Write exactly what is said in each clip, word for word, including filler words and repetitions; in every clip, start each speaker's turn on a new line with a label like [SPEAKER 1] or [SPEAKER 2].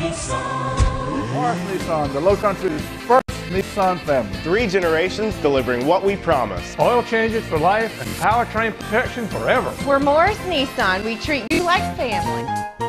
[SPEAKER 1] Morris Nissan, the Low Country's first Nissan family.
[SPEAKER 2] Three generations delivering what we promised.
[SPEAKER 3] Oil changes for life and powertrain protection forever.
[SPEAKER 4] We're Morris Nissan. We treat you like family.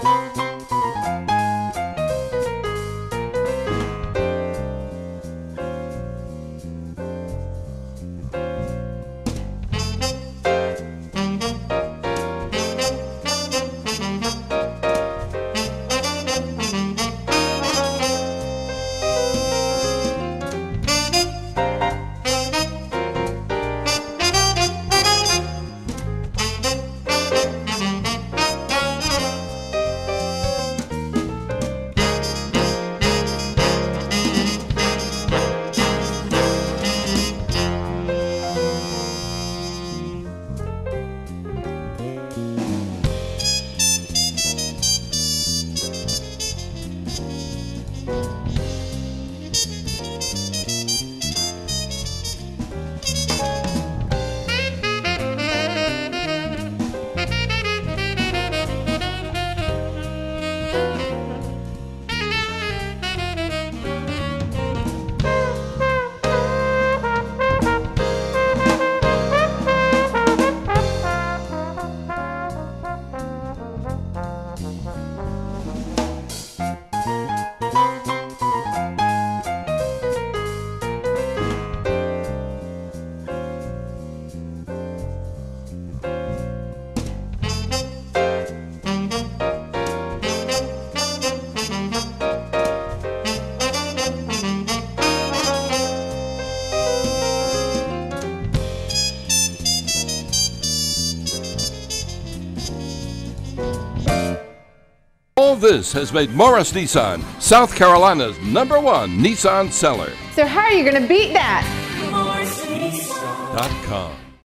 [SPEAKER 5] All this has made Morris Nissan South Carolina's number one Nissan seller.
[SPEAKER 4] So how are you going to beat that?
[SPEAKER 5] dot com